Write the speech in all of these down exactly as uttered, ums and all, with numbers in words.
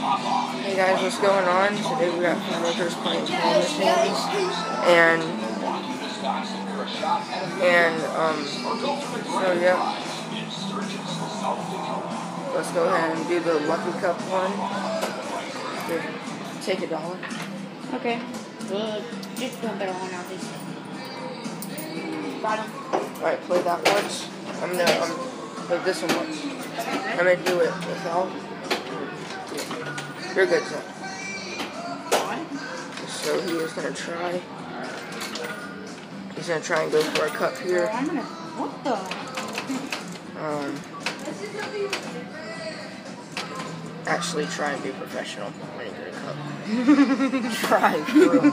Hey guys, what's going on? Today we got Fudruckers playing claw machines, and and um, so yeah, let's go ahead and do the Lucky Cup one. Here, take a dollar. Okay. Good. Just do a better one out this. Bottom. All right, play that once. I'm gonna um, play this one once. I'm gonna do it without. You're good, sir. So he is gonna try. He's gonna try and go for a cup here. I'm gonna. What the? Um. Actually, try and be professional when you get a cup. Try, for real.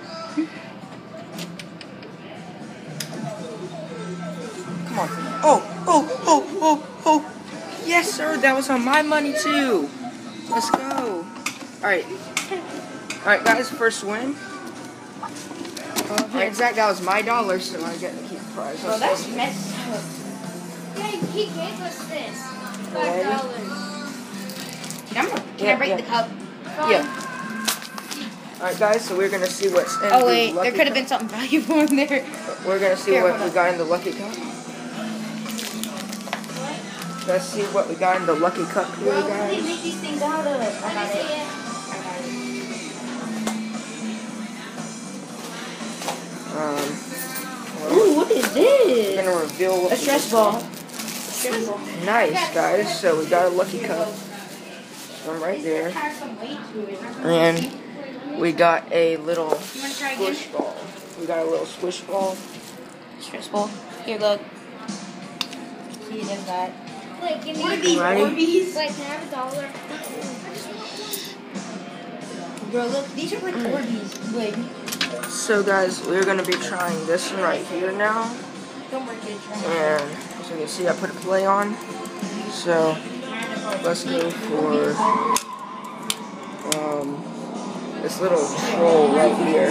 Come on. Oh, oh, oh, oh, oh. Yes, sir. That was on my money too. Let's go. All right. All right, guys. First win. All right, Zach. That was my dollar, so I get to keep the prize. Oh, that's messed up. Yeah, he gave us this. Five dollars. I'm gonna, can Yeah, I break yeah. the cup? Yeah. All right, guys. So we're gonna see what's in. Oh wait, the lucky there could have been cup. something valuable in there. We're gonna see Here, what hold we on. got in the lucky cup. Let's see what we got in the lucky cup here, What do they guys. make these things out of? I got it. Um, Ooh, what is we're this? gonna reveal what A we stress got. ball. Stress ball. Nice, guys. So we got a lucky cup from right there, and we got a little wanna try again? squish ball. We got a little squish ball. Stress ball. Here, look. See, it does that. Wait, give me What are these Ready? Orbeez? Wait, can I have a dollar? Bro, look, these are like Orbeez. Wait. So, guys, we're gonna be trying this one right here now, Don't break it. and as you can see, I put a play on. So let's go for um, this little troll right here.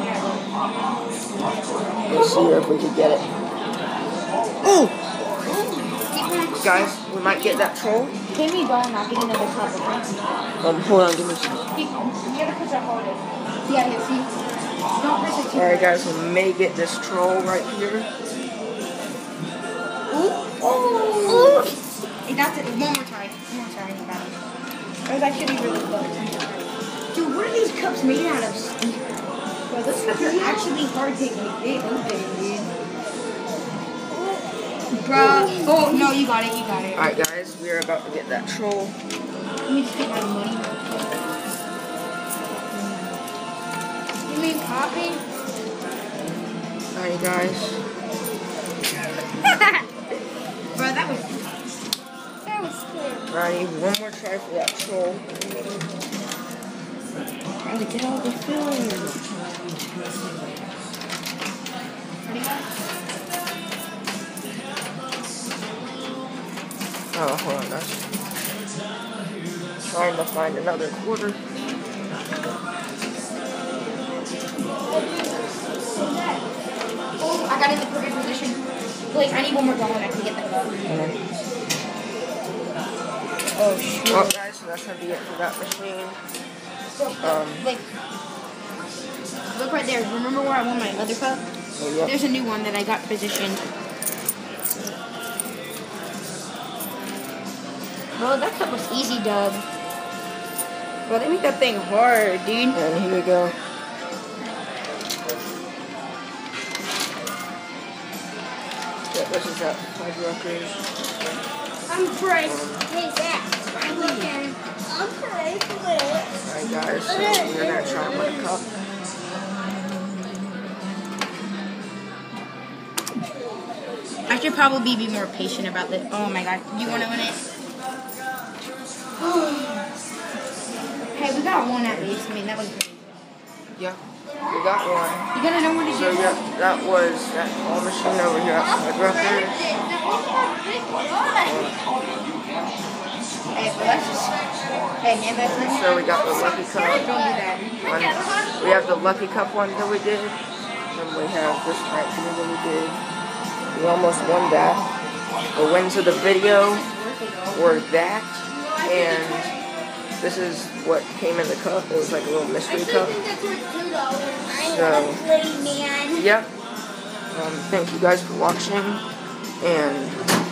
Let's see if we can get it. Oh! Guys, we might get that troll. Give me a dollar and I'll get another cup, okay? Um, hold on, give me some. You gotta push it harder. Yeah, here, see? Don't press it too Alright, guys, we may get this troll right here. Ooh. Ooh. Hey, that's it. One more try. One more try. You got it. Oh, that should be really close. Dude, what are these cups made out of? Bro, those cups are actually hard to get open, dude. Bruh. Oh, no, you got it. You got it. Alright, guys, we are about to get that troll. Let me just get my money. You mean popping? Alright, guys. Bro, that was... That was good. Alright, one more try for that troll. Trying to get all the fillings. Oh, hold on, guys. Trying to find another quarter. Oh, I got in the perfect position. Wait, I need one more dollar and I can get that cup. Oh, shoot. Well, guys, so that's gonna be it for that machine. Um, Like, look right there. Remember where I won my other cup? oh, yeah. There's a new one that I got positioned. Bro, that cup was easy, dub. Bro, they make that thing hard, dude. And here we go. Yeah, this is that Fudruckers. I'm afraid. Hey, Zach. I'm looking. I'm afraid. Alright, guys, so we're gonna try and win a cup. I should probably be more patient about this. Oh my god. You want to win it? Hey, we got one at least. I mean, that was great. Yeah, we got one. You gotta know what to So do. yeah, that was that claw machine over here at Fudruckers. Hey, well, that's just... Hey, hand that to me. So we got the Lucky Cup Don't do that. one. We have the Lucky Cup one that we did. And we have this right here that we did. We almost won that. The wins of the video were that and this is what came in the cup. It was like a little mystery cup. think that's worth two dollars. So, Play, man. yep. Um, thank you guys for watching, and